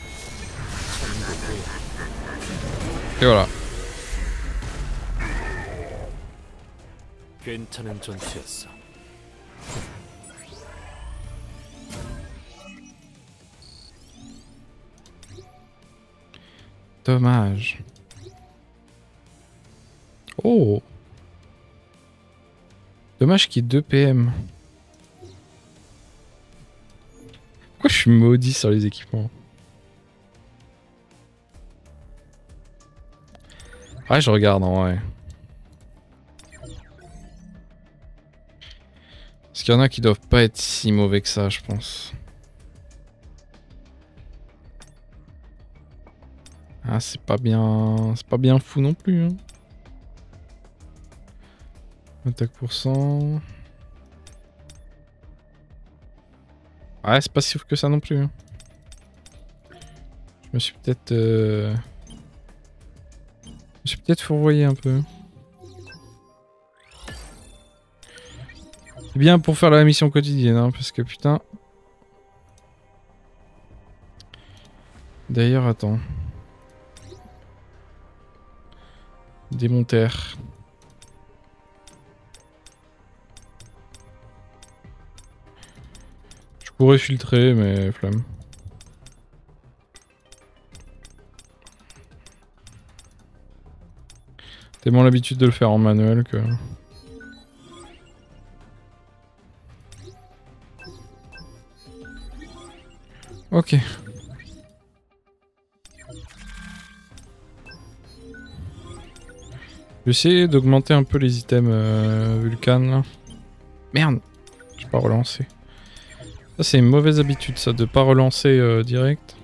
천국의 Et voilà. 괜찮은 전투였어. Dommage. Oh. Dommage qu'il y ait deux P M. Pourquoi je suis maudit sur les équipements? Ouais, je regarde en vrai. Parce qu'il y en a qui doivent pas être si mauvais que ça, je pense. Ah, c'est pas bien... C'est pas bien fou non plus. Hein. Attaque pour cent... Ouais, c'est pas si fou que ça non plus. Hein. Je me suis peut-être... Euh... Je me suis peut-être fourvoyé un peu. C'est bien pour faire la mission quotidienne, hein, parce que putain... D'ailleurs, attends... Démontaire. Je pourrais filtrer, mais flemme. Tellement l'habitude de le faire en manuel que... Ok. Je vais essayer d'augmenter un peu les items euh, Vulcan là. Merde, j'ai pas relancé. Ça c'est une mauvaise habitude ça, de pas relancer euh, direct.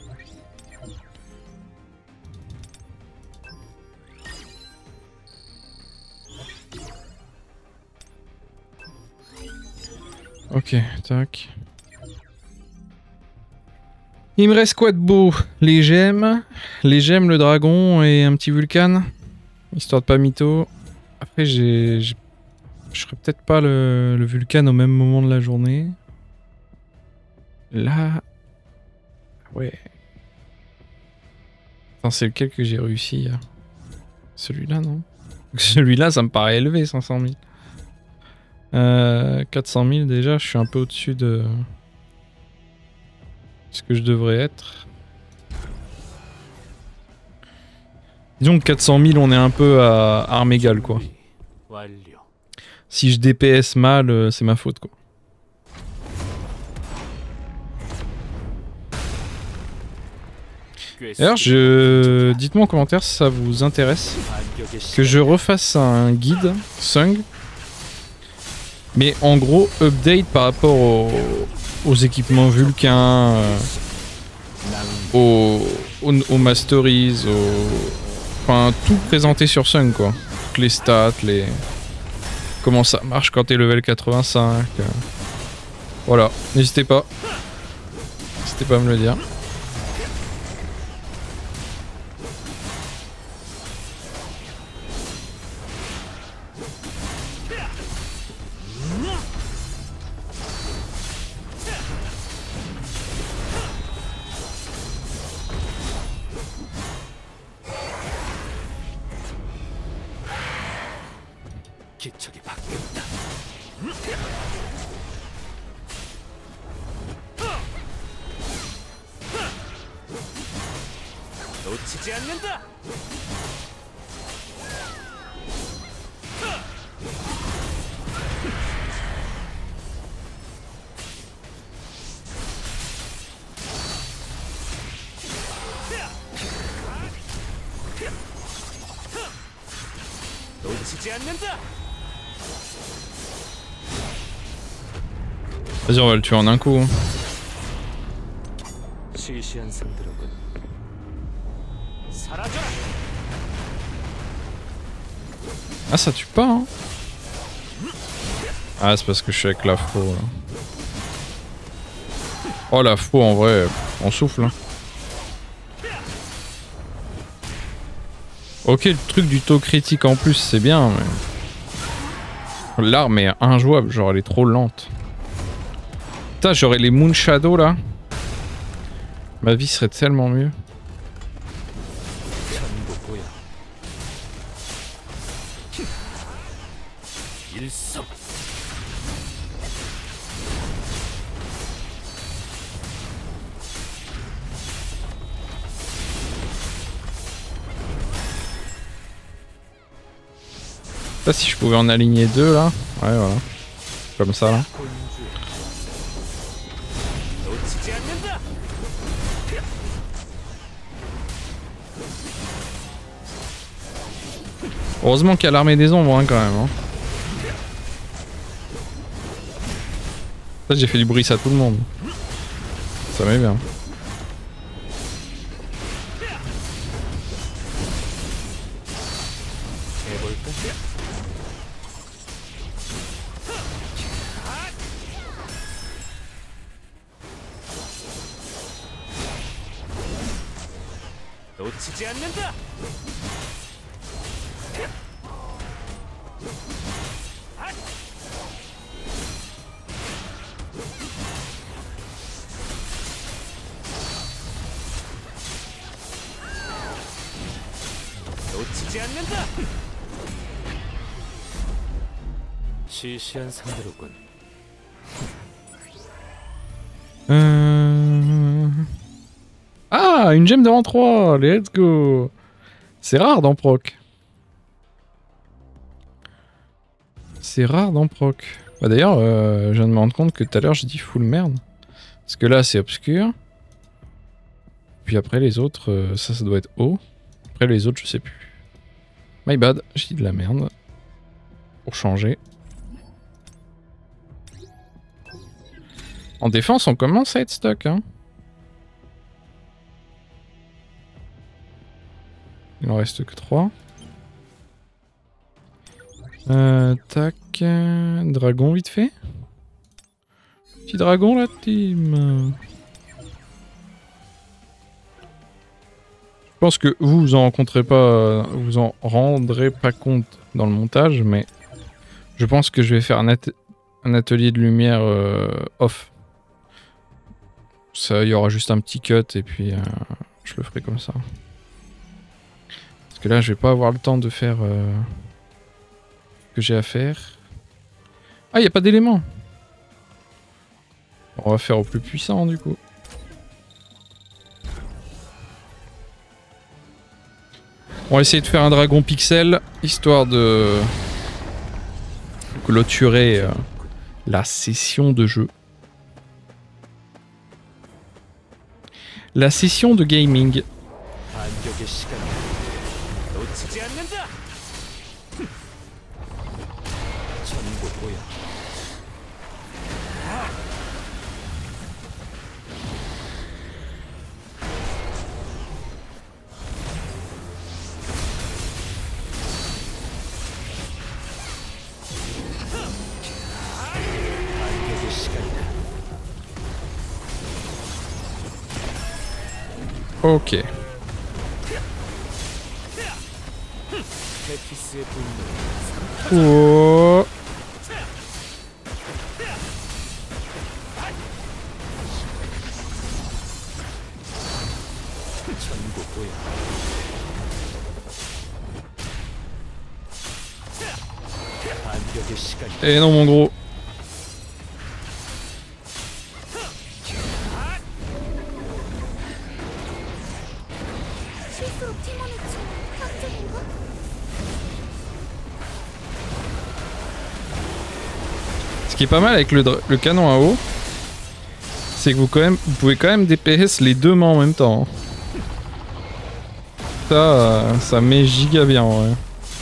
Ok, tac. Il me reste quoi de beau? Les gemmes, les gemmes, le dragon et un petit Vulcan. Histoire de pas mytho. Après, j'ai... Je ferai peut-être pas le... le Vulcan au même moment de la journée. Là... Ouais. Attends, c'est lequel que j'ai réussi hier? Celui-là, non? Celui-là, ça me paraît élevé, cinq cent mille. Euh, quatre cent mille déjà, je suis un peu au-dessus de... ce que je devrais être. Disons que quatre cent mille, on est un peu à armes égales, quoi. Si je D P S mal, euh, c'est ma faute, quoi. D'ailleurs, je... dites-moi en commentaire si ça vous intéresse que je refasse un guide Sung, mais en gros update par rapport aux, aux équipements Vulcain, euh, aux... aux, aux Masteries, aux... Enfin, tout présenté sur Sung, quoi. Donc, les stats, les... Comment ça marche quand t'es level quatre-vingt-cinq. Euh... Voilà, n'hésitez pas. N'hésitez pas à me le dire. 기척이 바뀌었다. 놓치지 않는다. 놓치지 않는다. Vas-y, on va le tuer en un coup. 시시한 상대로군. 사라져라. Ah, ça tue pas, hein. Ah, c'est parce que je suis avec la faux, là. Oh, la faux, en vrai, on souffle, hein. Ok, le truc du taux critique en plus, c'est bien, mais... L'arme est injouable, genre elle est trop lente. Putain, j'aurais les Moon Shadow, là. Ma vie serait tellement mieux. 일성. Là, si je pouvais en aligner deux, là. Ouais, voilà. Comme ça, là. 놓치지 않는다. Heureusement qu'il y a l'armée des ombres, hein, quand même. Hein. Ça, j'ai fait du bruit à tout le monde. Ça m'est bien. 놓치지 않는다. 놓치지 않는다. 시시한 상대로군. Euh... Ah, une gemme de rang trois, let's go. C'est rare dans proc. C'est rare dans proc. Bah d'ailleurs, euh, je viens de me rendre compte que tout à l'heure j'ai dit full merde. Parce que là c'est obscur. Puis après les autres, euh, ça ça doit être haut. Après les autres je sais plus. My bad, j'ai dit de la merde. Pour changer. En défense on commence à être stuck, hein. Il en reste que trois. Euh, tac. Euh, dragon vite fait. Petit dragon la team. Je pense que vous vous en rencontrez pas, vous en rendrez pas compte dans le montage, mais je pense que je vais faire un, at un atelier de lumière euh, off. Ça, il y aura juste un petit cut et puis euh, je le ferai comme ça. Parce que là, je vais pas avoir le temps de faire euh, ce que j'ai à faire. Ah, il n'y a pas d'éléments. On va faire au plus puissant, du coup. On va essayer de faire un dragon pixel, histoire de clôturer euh, la session de jeu. La session de gaming. 놓치지 않는다. 전국고야. 반격의 시간이다. Ok. 테티스의 분노. Oh. 전국고야. 반격의 시간이다. Eh non mon gros. 실수로 팀원을 친 깜짝인가? Ce qui est pas mal avec le, dra- le canon à eau, c'est que vous, quand même, vous pouvez quand même D P S les deux mains en même temps. hein. Ça, euh, ça met giga bien en vrai.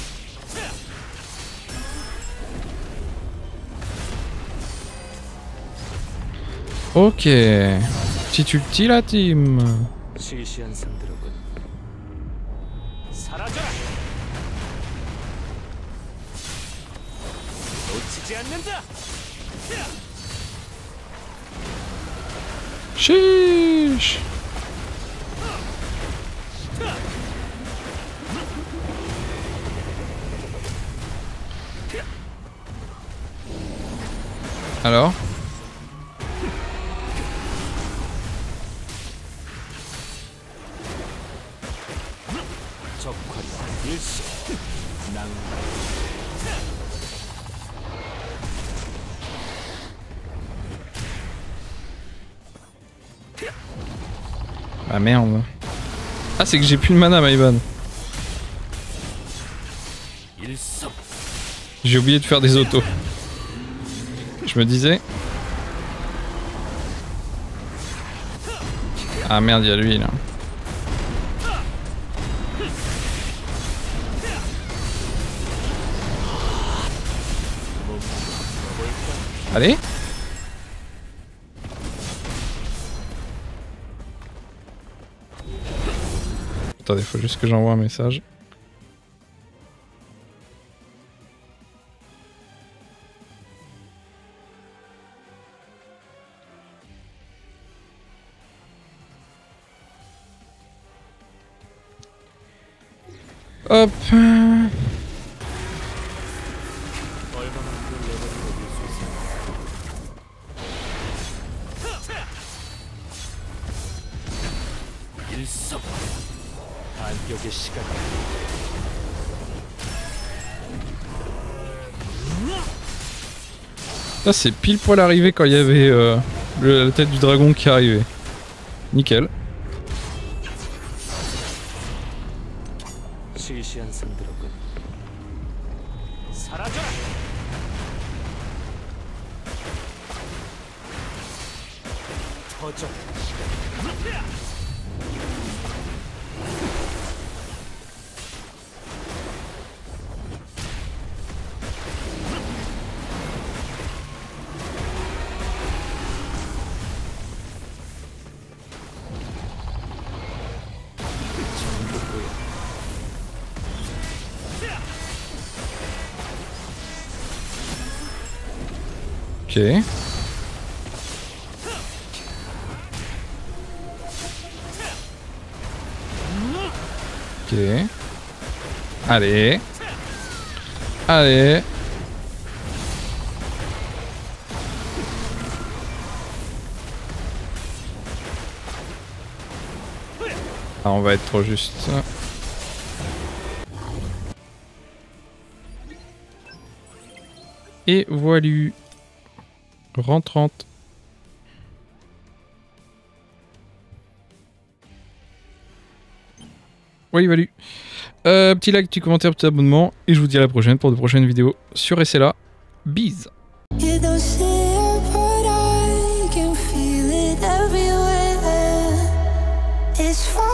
Ok. Petit ulti la team. 시시한 상대로군. 사라져라. 놓치지 않는다. Chiche. Alors? 적화리 일시. 낭. Ah merde. Ah c'est que j'ai plus de mana Maïban. 일섭. J'ai oublié de faire des autos. Je me disais. Ah merde, il y a lui là. Allez. Attendez, faut juste que j'envoie un message. Hop. 일섭. 반격의 시간이다. Ça c'est pile poil arrivé quand il y avait euh, le- la tête du dragon qui arrivait. Nickel. 시시한 상대로군. 사라져라. 터져. Ok. Ok. Allez. Allez. Ah, on va être trop juste. Et voilà. Rentrante. Oui, valu. Euh, petit like, petit commentaire, petit abonnement. Et je vous dis à la prochaine pour de prochaines vidéos sur S L A. Bise. You don't see it, but I can feel it everywhere. It's fine.